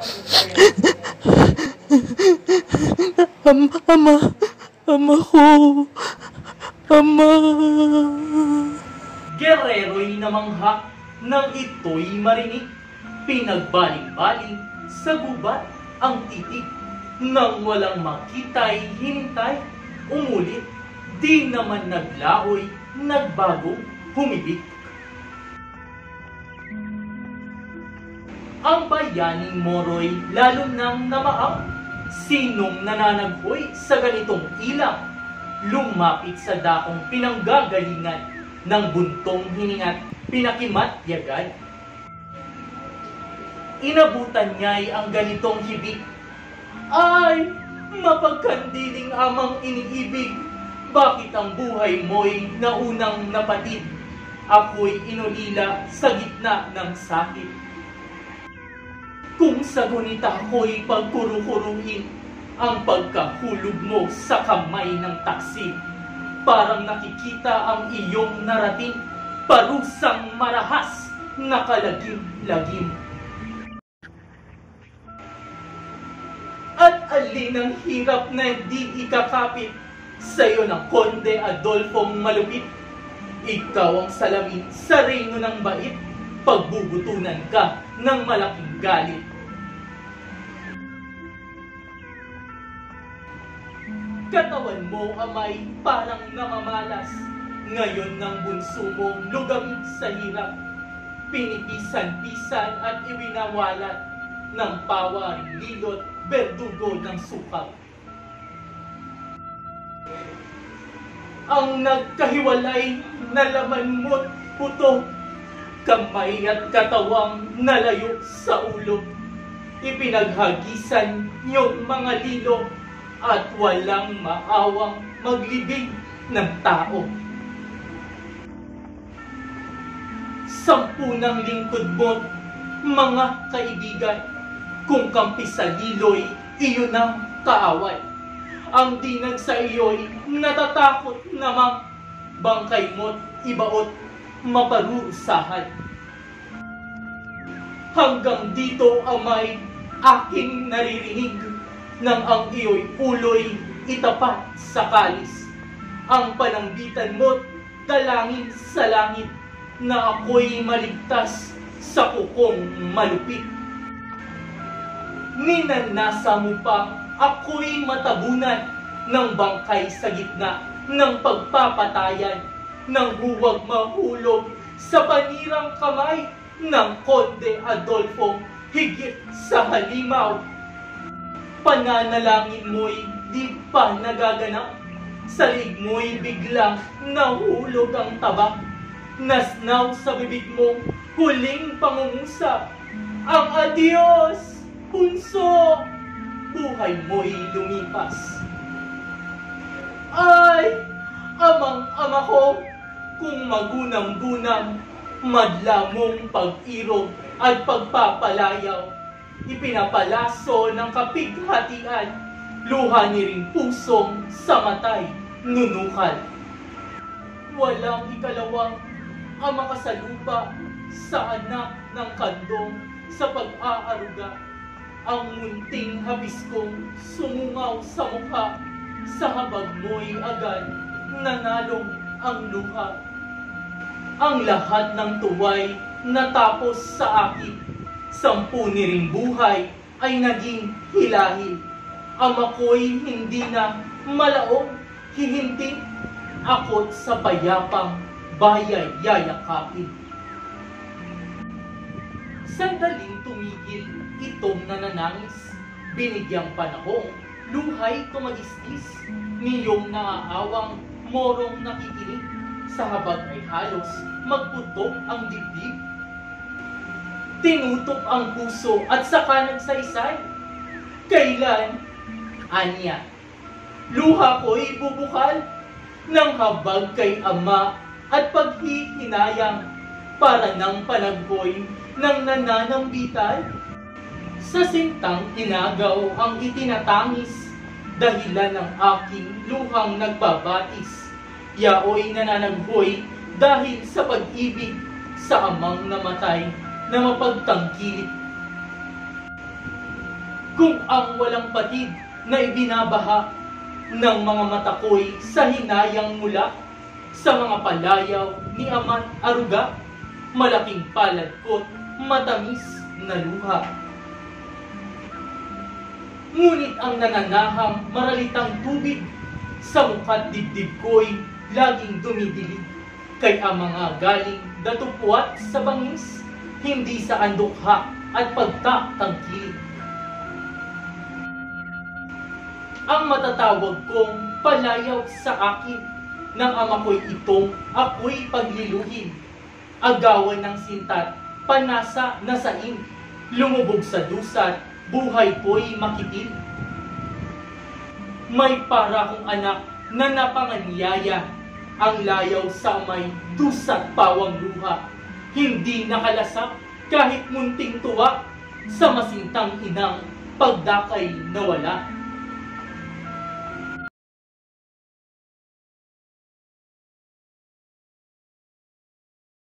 Ama, ama ko, ama. Gerero'y namangha nang ito'y marinig. Pinagbaling-baling sa gubat ang titig. Nang walang makita'y hinintay, umulit. Di naman naglaoy, nagbago, humibig. Ang bayaning Moro'y lalo nang namaang. Sinong nananaghoy sa ganitong ilang? Lumapit sa dakong pinanggagalingan ng buntong hiningat, pinakimat-yagad. Inabutan niya'y ang ganitong hibig. Ay, mapagkandiling amang iniibig, bakit ang buhay mo'y naunang napatid? Ako'y inulila sa gitna ng sakit. Kung sa gunita ako'y pagkuru-kuruhin, ang pagkahulog mo sa kamay ng taksi, parang nakikita ang iyong narating, parusang marahas, nakalagim-lagim. At alin ang hirap na di ikakapit sa'yo ng Konde Adolfong malupit? Ikaw ang salamin sa reyno ng bait, pagbubutunan ka ng malaking galit. Katawan mo, amay, parang namamalas. Ngayon ng bunso mong lugamit sa hirap. Pinipisan-pisan at iwinawalat ng pawaring lilot, berdugo ng sukal. Ang nagkahiwalay na laman mo't puto, kamay at katawang nalayo sa ulo. Ipinaghagisan niyong mga lilo at walang maawang maglibing ng tao. 10 ng lingkod mo't mga kaibigan, kung kampi sa lilo'y iyon ang kaaway. Ang dinag sa iyo'y natatakot namang bangkay mo't ibaot maparurusahan. Hanggang dito amay aking naririnig nang ang iyo'y ulo'y itapat sa kalis. Ang panambitan mo't dalangin sa langit na ako'y maligtas sa kukong malupit. Ninanasa mo pang ako'y matabunan ng bangkay sa gitna ng pagpapatayan, nang huwag mahulog sa panirang kamay ng Konde Adolfo higit sa halimaw. Pananalangin mo'y di pa nagaganap, sa liig mo'y biglang nahulog ang tabak. Nasnaw sa bibig mo huling pangungusap, ang adios, bunso, buhay mo'y lumipas. Ay, amang-ama ko, kung magunang-gunang, madla mong pag-irog at pagpapalayaw, ipinapalaso ng kapighatian, luha ni ring pusong sa matay nunukal. Walang ikalawang ang makasalupa sa anak ng kandong sa pag-aaruga. Ang munting habis kong sumungaw sa mukha, sa habag mo'y agad nanalong ang luha. Ang lahat ng tuway natapos sa akin, 10 ni ring buhay ay naging hilahi. Ama ko'y hindi na malaong hihinting, ako't sa payapang bayay yayakapin. Sandaling tumigil itong nananangis, binigyang panahong luhay tumagistis, niyong naaawang morong nakikinig, sa habag ay halos magputok ang dibdib. Tinutok ang puso at saka nagsaysay. Kailan? Anya. Luha ko'y bubukal ng habag kay ama at paghihinayang para ng panagboy ng nananambital. Sa sintang inagaw ang itinatangis, dahilan ng aking luhang nagbabatis. Yaoy nananaghoy dahil sa pag-ibig sa amang namatay na mapagtangkilik. Kung ang walang patid na ibinabaha ng mga mata ko'y sa hinayang mula sa mga palayaw ni Ama't Aruga, malaking palad ko't matamis na luha. Ngunit ang nananahang maralitang tubig sa mukha't dibdib ko'y laging dumidilig, kay ang mga galing datupwat sa bangis, hindi sa andukha at pagtatangkilig. Ang matatawag kong palayaw sa akin ng ama ko'y itong ako'y pagliluhin, agawan ng sintat, panasa na saing, lumubog sa dusat, buhay ko'y makitil. May para kong anak na napanganyaya, ang layaw sa may dusat pawang luha, hindi nakalasap kahit munting tuwa sa masintang inang pagdakay nawala.